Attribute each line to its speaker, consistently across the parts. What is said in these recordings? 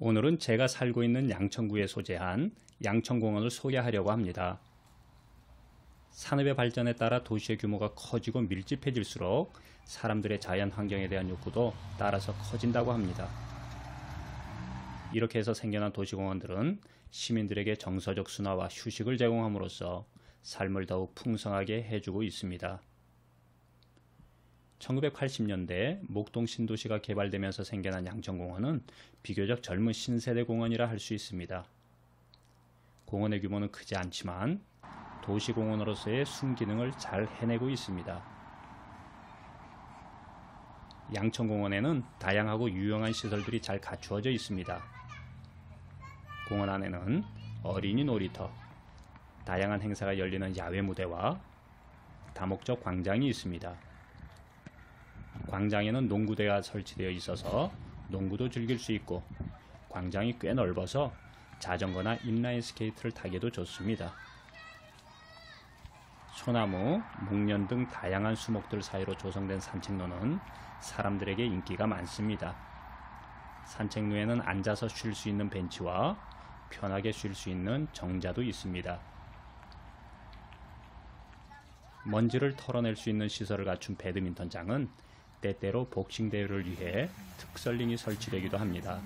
Speaker 1: 오늘은 제가 살고 있는 양천구에 소재한 양천공원을 소개하려고 합니다. 산업의 발전에 따라 도시의 규모가 커지고 밀집해질수록 사람들의 자연 환경에 대한 욕구도 따라서 커진다고 합니다. 이렇게 해서 생겨난 도시공원들은 시민들에게 정서적 순화와 휴식을 제공함으로써 삶을 더욱 풍성하게 해주고 있습니다. 1980년대 목동 신도시가 개발되면서 생겨난 양천공원은 비교적 젊은 신세대 공원이라 할 수 있습니다. 공원의 규모는 크지 않지만 도시공원으로서의 순기능을 잘 해내고 있습니다. 양천공원에는 다양하고 유용한 시설들이 잘 갖추어져 있습니다. 공원 안에는 어린이 놀이터, 다양한 행사가 열리는 야외 무대와 다목적 광장이 있습니다. 광장에는 농구대가 설치되어 있어서 농구도 즐길 수 있고 광장이 꽤 넓어서 자전거나 인라인 스케이트를 타기도 좋습니다. 소나무, 목련 등 다양한 수목들 사이로 조성된 산책로는 사람들에게 인기가 많습니다. 산책로에는 앉아서 쉴 수 있는 벤치와 편하게 쉴 수 있는 정자도 있습니다. 먼지를 털어낼 수 있는 시설을 갖춘 배드민턴장은 때때로 복싱 대회를 위해 특설링이 설치되기도 합니다.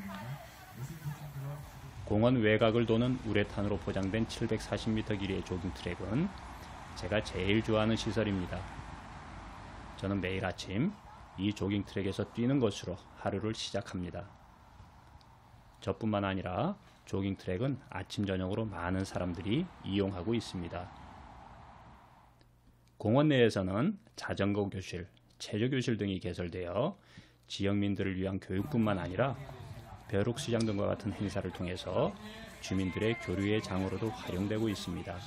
Speaker 1: 공원 외곽을 도는 우레탄으로 포장된 740m 길이의 조깅 트랙은 제가 제일 좋아하는 시설입니다. 저는 매일 아침 이 조깅 트랙에서 뛰는 것으로 하루를 시작합니다. 저뿐만 아니라 조깅 트랙은 아침 저녁으로 많은 사람들이 이용하고 있습니다. 공원 내에서는 자전거 교실, 체조 교실 등이 개설되어 지역민들을 위한 교육뿐만 아니라 벼룩시장 등과 같은 행사를 통해서 주민들의 교류의 장으로도 활용되고 있습니다.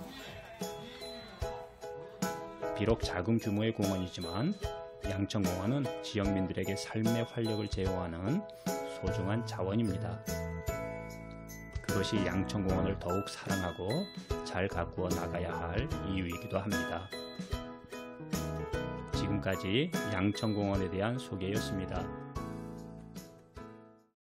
Speaker 1: 비록 작은 규모의 공원이지만 양천공원은 지역민들에게 삶의 활력을 제공하는 소중한 자원입니다. 그것이 양천공원을 더욱 사랑하고 잘 가꾸어 나가야 할 이유이기도 합니다. 지금까지 양천공원에 대한 소개였습니다.